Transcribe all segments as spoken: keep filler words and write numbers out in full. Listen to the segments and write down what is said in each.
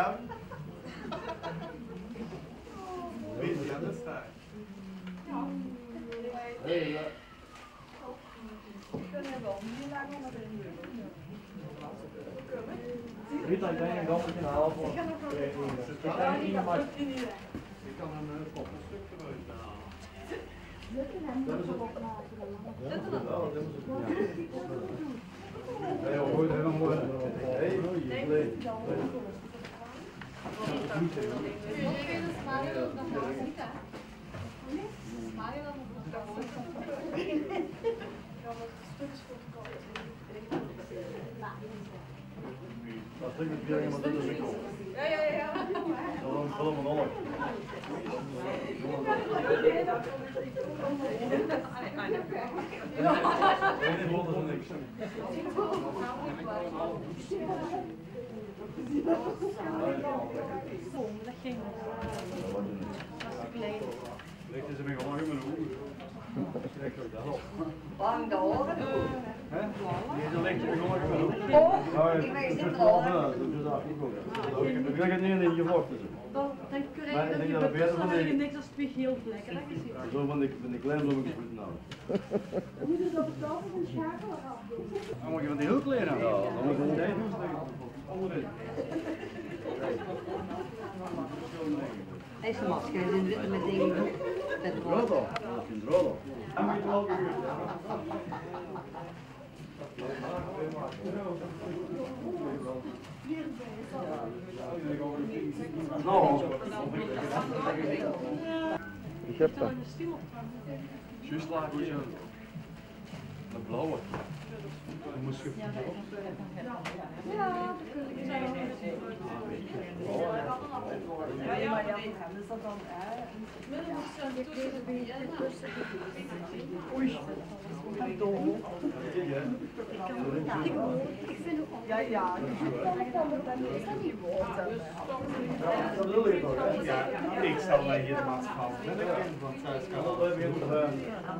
Jan. Weet je Jan, dat staat. Hey, ja. Rita, ik denk dat ik een half voor. Ik kan een poppenstuk eruit halen. Dat is het. Ja, hoor, dat is een mooi. Hey, nee. Dat is het weer iemand in de winkel. Ja, ja, ja. Dat is een allemaal. Nee, nee, dat is niks. Dat ging Ligt is er weer gewoon in mijn ogen. Bang de ogen. Hè? Deze ligt er gewoon in mijn ogen. Oh, ik weet het wel. Ik krijg het nu in je vlog. Dan krijg je dat je betussen niks als twee geel vlekken. Zo van die, van die kleine bloemetjes moeten nou. Moet je dat op tafel van schakelen gaan? Dan moet je van die heel klein aan. Ja, dan moet je gewoon tijd doen. Onderin. Deze masker is in wit met dingen. Met rood op. Dat is rood op. En moet je wel weer. Nou, ik heb dat. Juist laag hoe je de blauwe. Dan moest je. Ja, ja, ja, maar is dat dan Oei. Ja, ja, niet Dat wil je toch, hè? Ja, ik zal mij hier de maatschappij met een kind van thuis gaan. Dat heb je gedaan.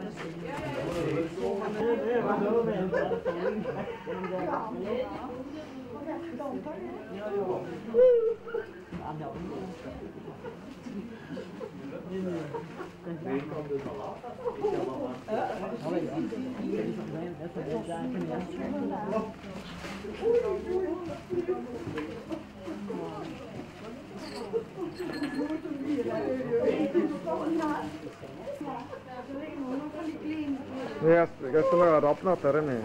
Ja, jag ska vara rappnattare nu.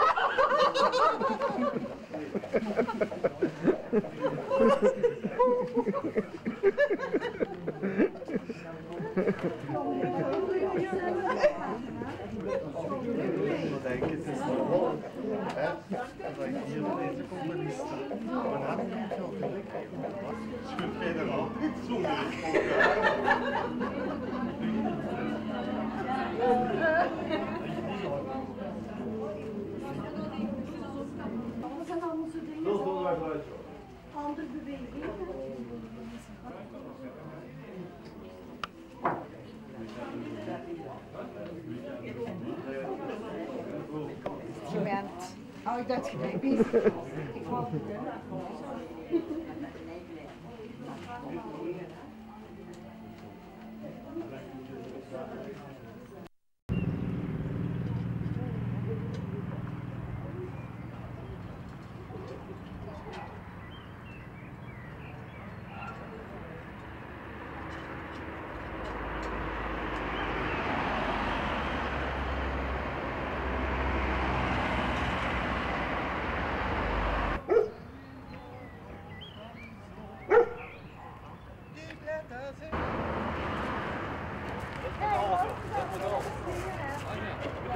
Wat denk je, het is wel hè? Dat ik hier deze communist sta. Maar dan heb ik wel gelijk. Schud jij er al niet zo Dat zijn allemaal zo dingen. Dat is wel waar uit. Andere bewegingen. Moment. Oh, ik dacht gelijk. Ik wou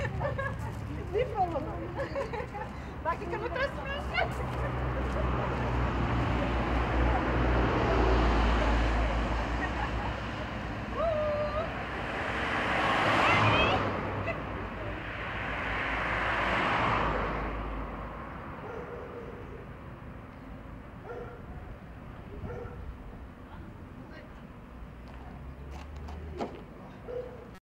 Mag ik hem het testen?